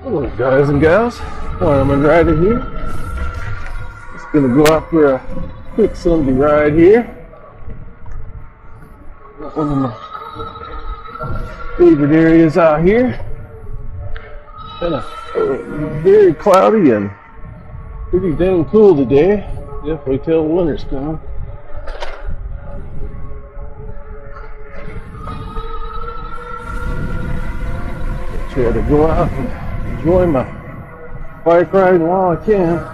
Hello guys and gals, Fireman Rider here. Just gonna go out for a quick Sunday ride here. Got one of my favorite areas out here. Kind of very cloudy and pretty dang cool today. Definitely tell winter's coming. Try to go out and enjoy my bike ride while I can.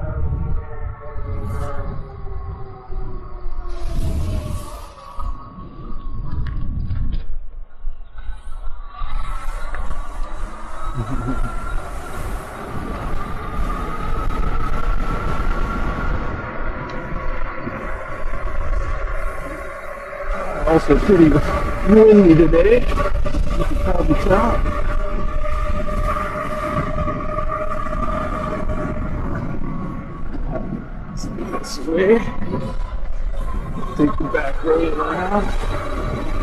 Also pretty windy today, you can probably tell. This way, take the back road around.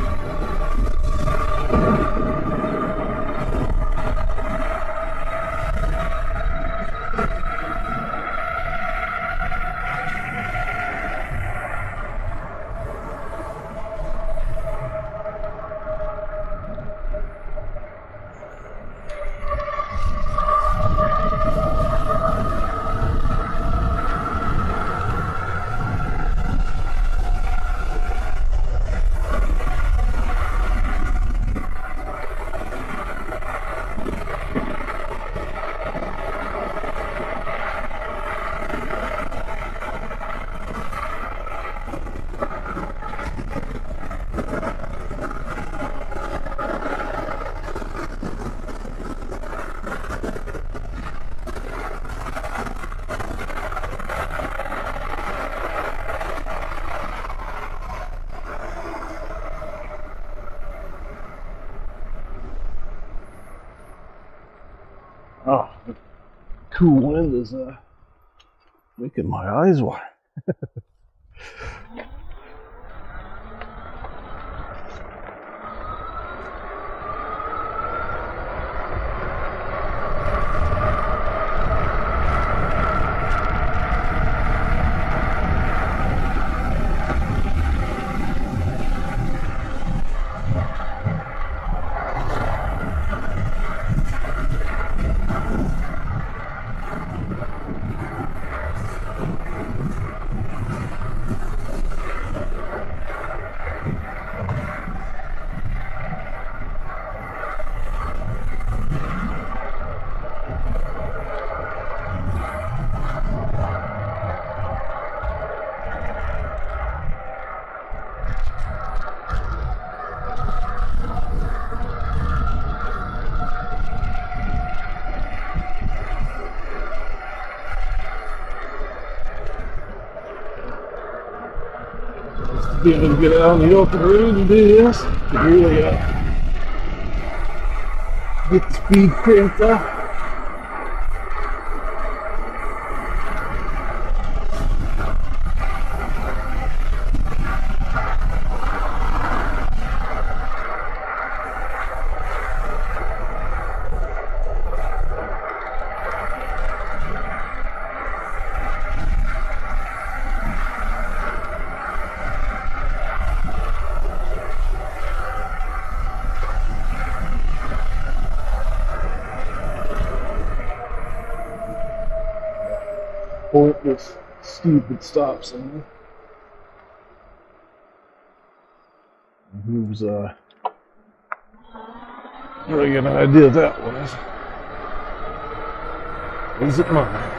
Oh, the cool wind is making my eyes water. Be able to get out on the open road and do this, to really get the speed cranked up. Pointless, stupid stop sign. Who's really got an idea what that was. Is it mine?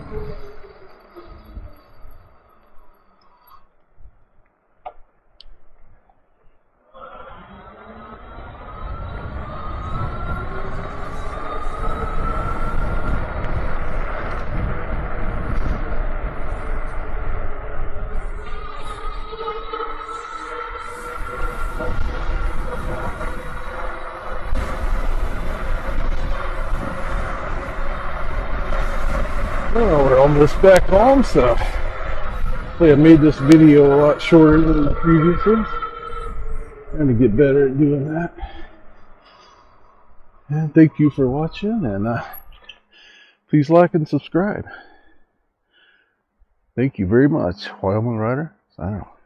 Well, we're almost back home, so hopefully I made this video a lot shorter than the previous ones. Trying to get better at doing that. And thank you for watching, and please like and subscribe. Thank you very much. Wyoming Rider, signing off.